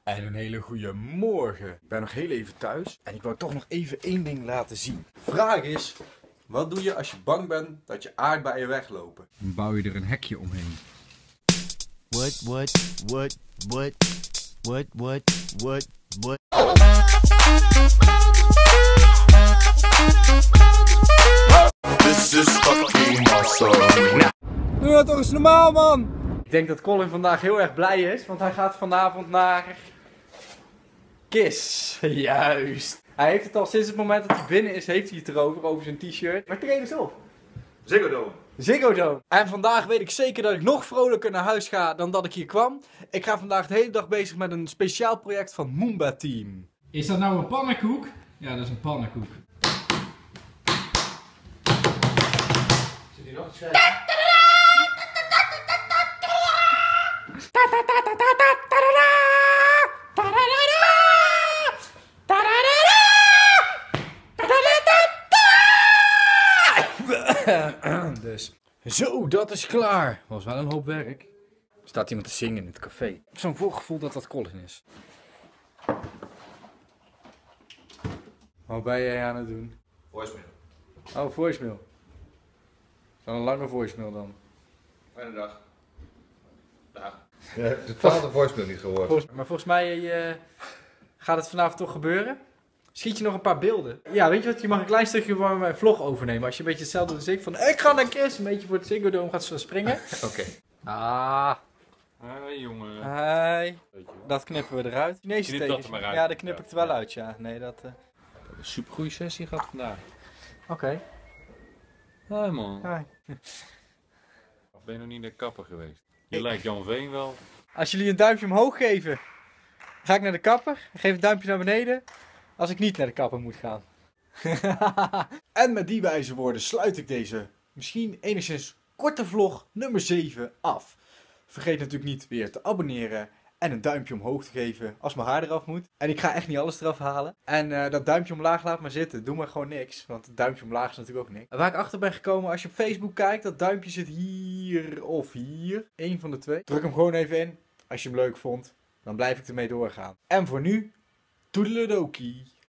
En een hele goede morgen. Ik ben nog heel even thuis en ik wou toch nog even één ding laten zien. Vraag is, wat doe je als je bang bent dat je aardbeien weglopen? Dan bouw je er een hekje omheen. What? This is fucking awesome. Doe dat toch eens normaal, man! Ik denk dat Colin vandaag heel erg blij is, want hij gaat vanavond naar Kiss. Juist. Hij heeft het al sinds het moment dat hij binnen is, heeft hij het erover, over zijn t-shirt. Maar treden eens op. Ziggo Dome. Ziggo Dome. En vandaag weet ik zeker dat ik nog vrolijker naar huis ga dan dat ik hier kwam. Ik ga vandaag de hele dag bezig met een speciaal project van Moomba Team. Is dat nou een pannenkoek? Ja, dat is een pannenkoek. Zit hier nog te schrijven? Dus. Zo, dat is klaar. Was wel een hoop werk. Er staat iemand te zingen in het café. Ik heb zo'n voorgevoel dat dat Colin is. Wat ben jij aan het doen? Voicemail. Oh, voicemail. Is dat een lange voicemail dan? Fijne dag. Dag. Je hebt de 12e voicemail niet gehoord. Maar volgens mij gaat het vanavond toch gebeuren. Schiet je nog een paar beelden? Ja, weet je wat? Je mag een klein stukje van mijn vlog overnemen. Als je een beetje hetzelfde doet als ik. Van, ik ga naar Kiss. Een beetje voor het Ziggo Dome gaat springen. Oké. Ah. Hé jongen. Hi. Dat knippen we eruit. Chinese Knip dat er maar uit. Ja, dat knip ik er wel uit, ja. Nee, dat... Een super goede sessie gehad vandaag. Oké. Hé man. Hi. Of ben je nog niet naar de kapper geweest? Je lijkt Jan Veen wel. Als jullie een duimpje omhoog geven, ga ik naar de kapper. Geef een duimpje naar beneden als ik niet naar de kapper moet gaan. En met die wijze woorden sluit ik deze misschien enigszins korte vlog nummer 7 af. Vergeet natuurlijk niet weer te abonneren en een duimpje omhoog te geven als mijn haar eraf moet. En ik ga echt niet alles eraf halen. En dat duimpje omlaag laat maar zitten. Doe maar gewoon niks. Want het duimpje omlaag is natuurlijk ook niks. Waar ik achter ben gekomen, als je op Facebook kijkt, dat duimpje zit hier of hier. Eén van de twee. Druk hem gewoon even in. Als je hem leuk vond, dan blijf ik ermee doorgaan. En voor nu, toedeledokie.